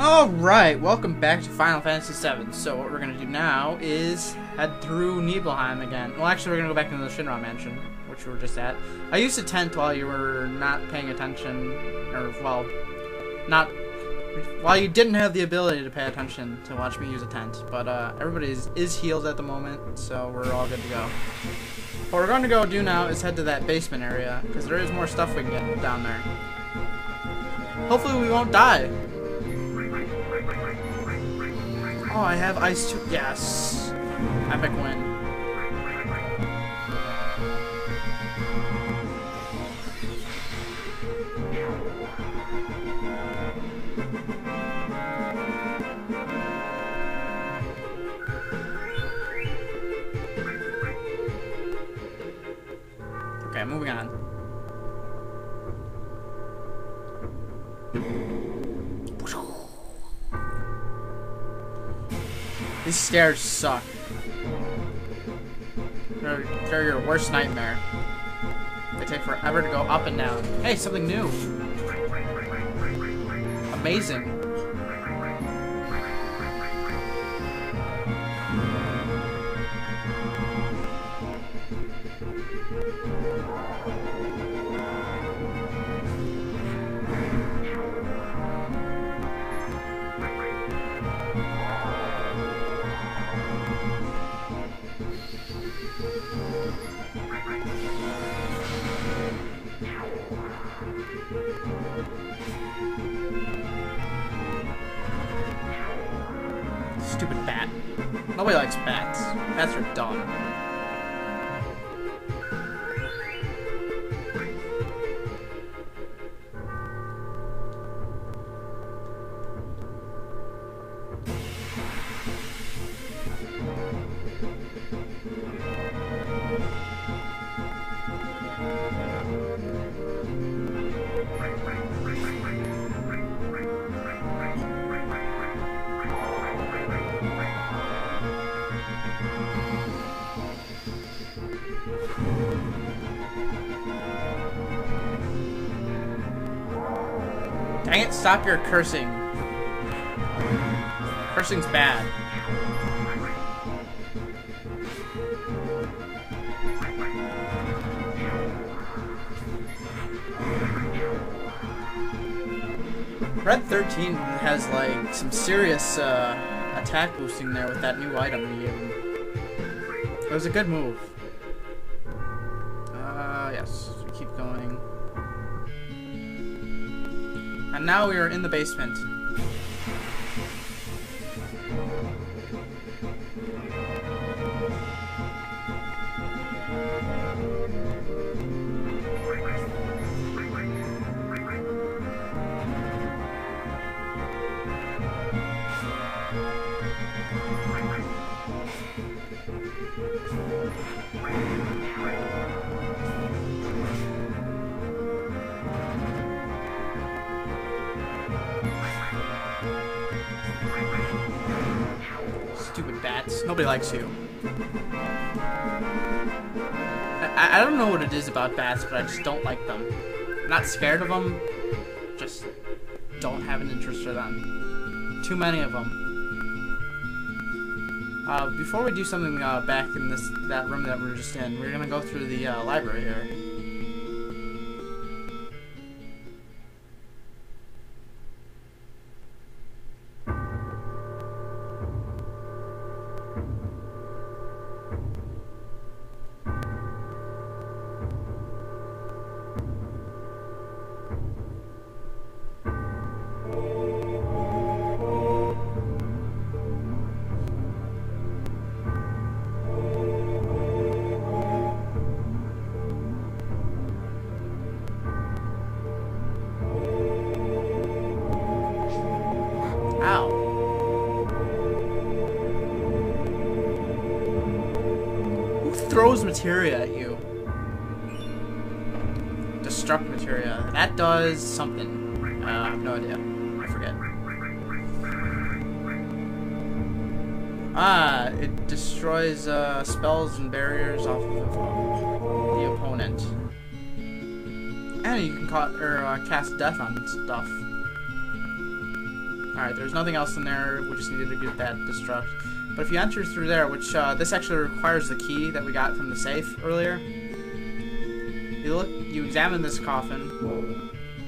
Alright, welcome back to Final Fantasy VII. So what we're going to do now is head through Nibelheim again. Well, actually, we're going to go back into the Shinra Mansion, which we were just at. I used a tent while you were not paying attention, or, well, while you didn't have the ability to pay attention to watch me use a tent. But everybody is healed at the moment, so we're all good to go. What we're going to go do now is head to that basement area, because there is more stuff we can get down there. Hopefully we won't die. Oh, I have ice too. Yes. Epic win. Okay, moving on. These stairs suck. They're your worst nightmare. They take forever to go up and down. Hey, something new. Amazing. Stupid bat. Nobody likes bats. Bats are dumb. Dang it, stop your cursing. Cursing's bad. Red 13 has like some serious attack boosting there with that new item we gave him. It was a good move. Yes, we keep going. And now we are in the basement. Stupid bats. Nobody likes you. I don't know what it is about bats, but I just don't like them. I'm not scared of them. Just don't have an interest for them. Too many of them. Before we do something back in that room that we were just in, we're gonna go through the library here. Ow. Who throws materia at you? Destruct materia. That does something. I have no idea. I forget. It destroys spells and barriers off of the opponent. And you can cast death on stuff. Alright, there's nothing else in there. We just needed to get that Destruct. But if you enter through there, which this actually requires the key that we got from the safe earlier. You examine this coffin.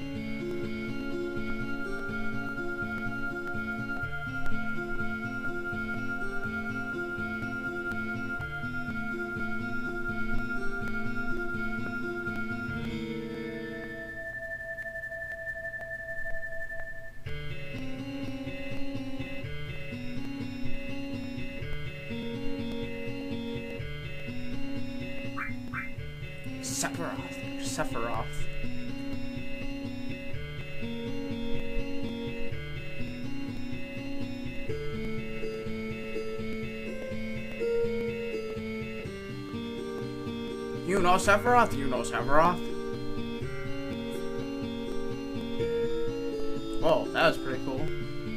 Sephiroth. You know Sephiroth? You know Sephiroth? Whoa, that was pretty cool.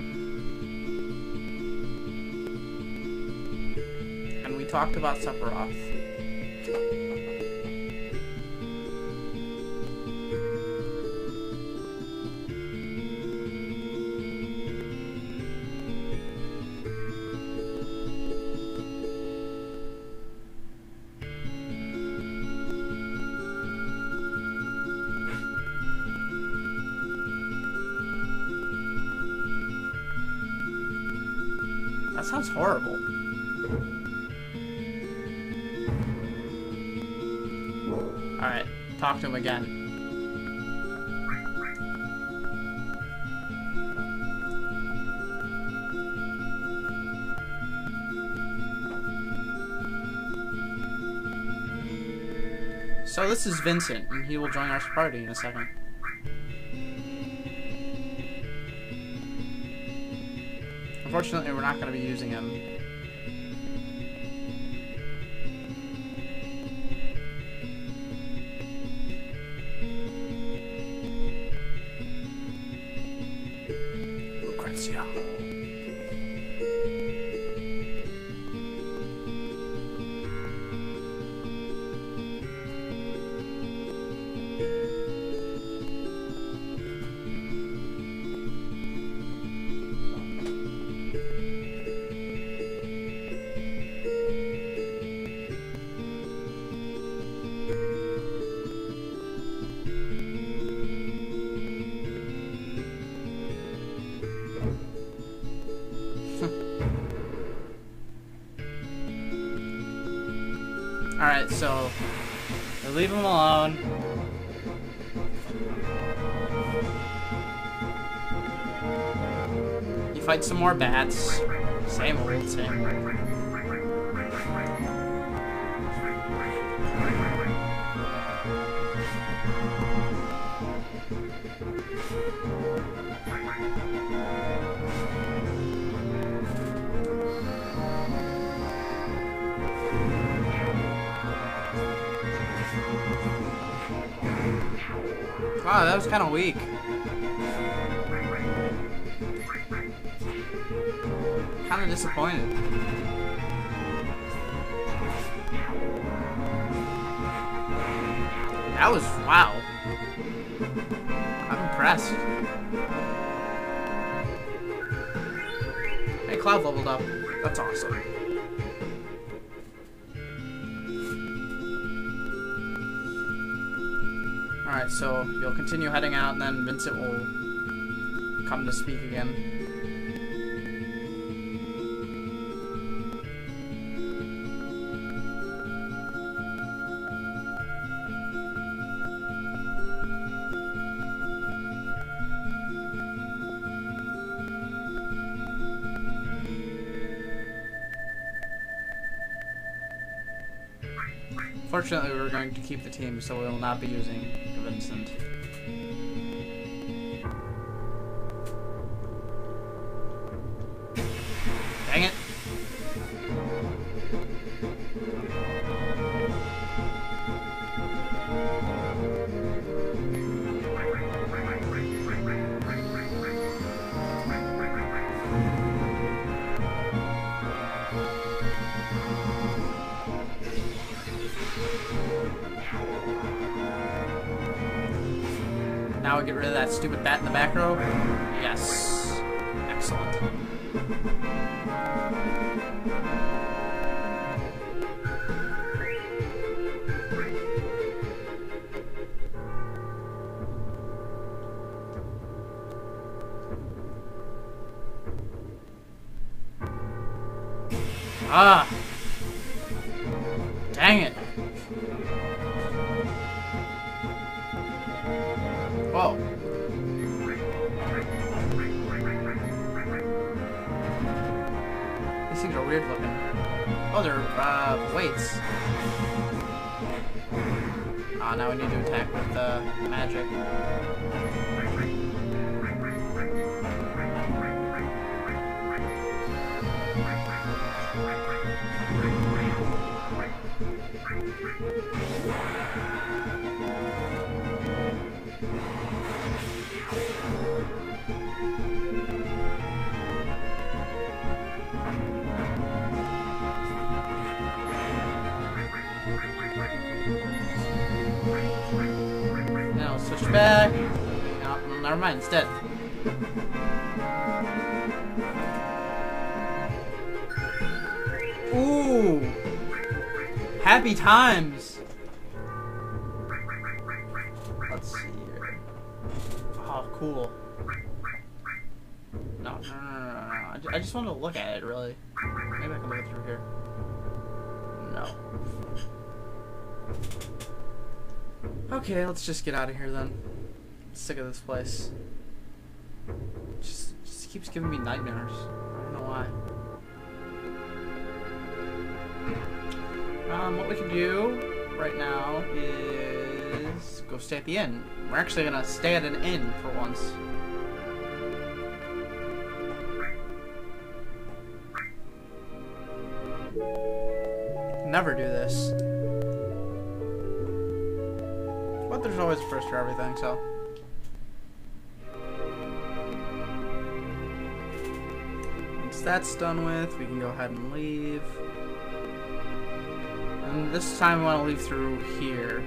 And we talked about Sephiroth. That sounds horrible. Alright, talk to him again. So this is Vincent, and he will join our party in a second. Unfortunately, we're not going to be using him. Lucrezia. Alright, so we leave him alone. You fight some more bats. Same old, same old. Wow, that was kind of weak. Kind of disappointed. That was, wow. I'm impressed. Hey, Cloud leveled up. That's awesome. Alright, so you'll continue heading out, and then Vincent will come to speak again. Fortunately, we're going to keep the team, so we will not be using Vincent. Dang it! Now we get rid of that stupid bat in the back row. Yes. Excellent. Excellent. Ah! Dang it! Whoa. These things are weird looking. Oh, they're, weights. Ah, now we need to attack with, magic. Now switch back. No, never mind, it's dead. Ooh! Happy times! Let's see here. Oh, cool. No. I just wanted to look at it, really. Maybe I can look it through here. No. Okay, let's just get out of here then. I'm sick of this place. Just keeps giving me nightmares. I don't know why. What we can do right now is go stay at the inn. We're actually gonna stay at an inn for once. Never do this. But there's always a first for everything, so. Once that's done with, we can go ahead and leave. And this time I want to leave through here.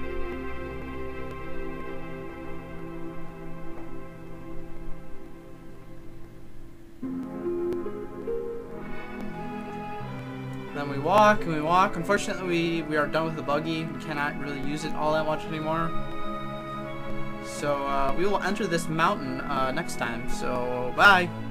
Then we walk and we walk. Unfortunately, we are done with the buggy. We cannot really use it all that much anymore. So we will enter this mountain next time. So bye.